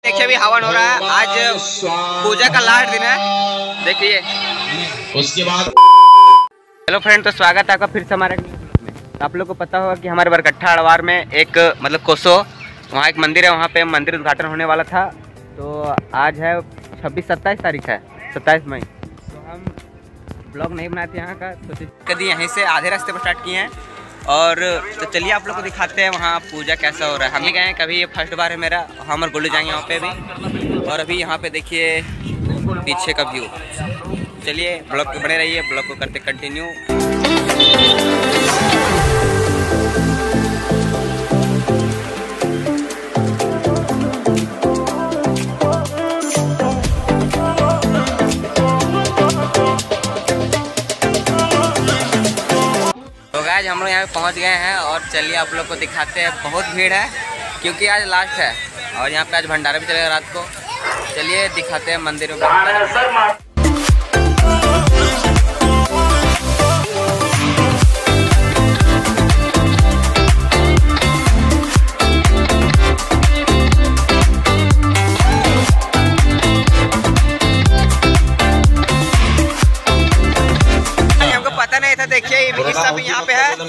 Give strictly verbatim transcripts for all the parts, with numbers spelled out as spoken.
देखिए अभी हवन हो रहा है। आज पूजा का लास्ट दिन है, देखिए। उसके बाद हेलो फ्रेंड, तो स्वागत है आपका फिर से हमारे में। तो आप लोग को पता होगा कि हमारे बरकट्ठा अड़वार में एक मतलब कोसो वहाँ एक मंदिर है, वहाँ पे मंदिर उद्घाटन होने वाला था। तो आज है छब्बीस सत्ताईस तारीख है, सत्ताईस मई। तो हम ब्लॉग नहीं बनाते यहाँ का, तो कभी यहीं से आधे रास्ते पर स्टार्ट किए हैं। और तो चलिए आप लोग को दिखाते हैं वहाँ पूजा कैसा हो रहा है। हम ही गए हैं, कभी ये फर्स्ट बार है मेरा। हम और गोलू जाएंगे वहाँ पे भी। और अभी यहाँ पे देखिए पीछे का व्यू। चलिए ब्लॉग पे बने रहिए, ब्लॉग को करते कंटिन्यू। आज हम लोग यहाँ पे पहुँच गए हैं और चलिए आप लोग को दिखाते हैं। बहुत भीड़ है क्योंकि आज लास्ट है और यहाँ पे आज भंडारा भी चलेगा रात को। चलिए दिखाते हैं मंदिर में। हमको पता नहीं था, देखिए ये सब यहाँ पे है।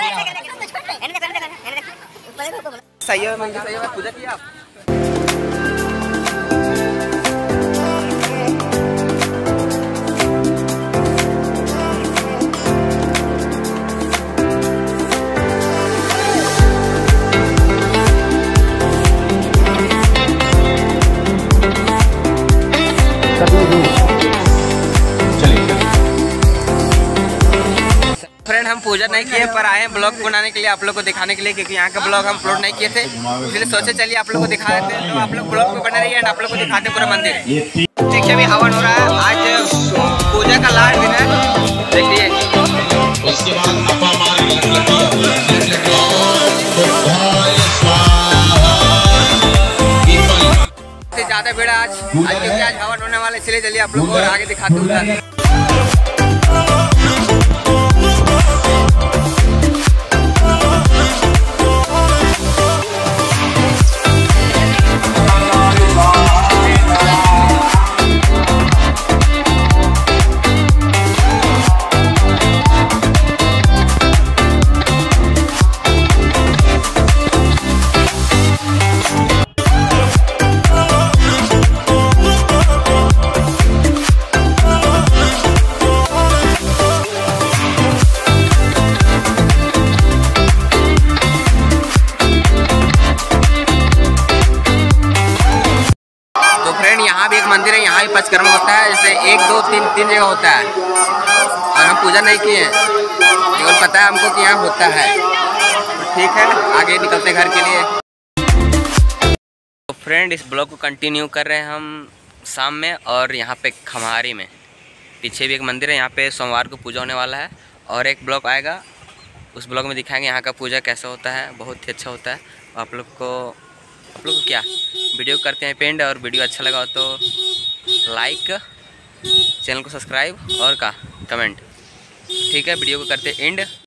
सही है, मंदिर सही है। पूजा किया आप? फ्रेंड हम पूजा नहीं किए पर आए हैं ब्लॉग बनाने के लिए, आप लोग को दिखाने के लिए, क्योंकि यहाँ का ब्लॉग हम अपलोड नहीं किए थे, इसलिए सोचे चलिए आप लोग को दिखा देते हैं। तो आप लोग ब्लॉग पे बने रहिए एंड आप लोग को दिखाते पूरा मंदिर। देखिए अभी हवन हो रहा है। आज पूजा का लास्ट दिन है, देखिए। उसके बाद ज्यादा भीड़ आज आज क्योंकि आज हवन होने वाला, इसलिए चलिए आप लोग को आगे दिखाते हैं। यहाँ भी एक मंदिर है, यहाँ भी पंचकर्म होता है। जैसे एक दो तीन तीन जगह होता है और हम पूजा नहीं किए हैं, केवल पता है हमको कि यहाँ होता है। तो ठीक है, आगे निकलते घर के लिए। तो फ्रेंड इस ब्लॉग को कंटिन्यू कर रहे हैं हम शाम में। और यहाँ पे खम्हारी में पीछे भी एक मंदिर है, यहाँ पे सोमवार को पूजा होने वाला है। और एक ब्लॉग आएगा, उस ब्लॉग में दिखाएंगे यहाँ का पूजा कैसा होता है। बहुत ही अच्छा होता है। आप लोग को आप लोग को क्या वीडियो करते हैं पेंड, और वीडियो अच्छा लगा हो तो लाइक, चैनल को सब्सक्राइब और का कमेंट। ठीक है, वीडियो को करते एंड।